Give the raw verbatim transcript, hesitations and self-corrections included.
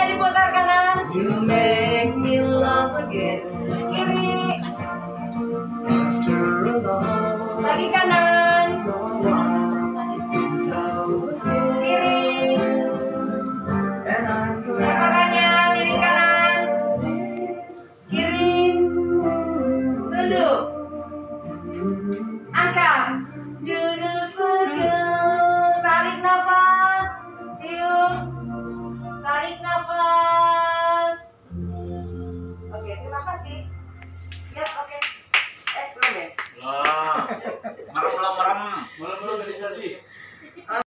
Kakinya diputar kanan. You make me love again. Kiri. After a long Lagi kanan. Kiri. and I'm Tangannya miring kanan. Kiri. Duduk.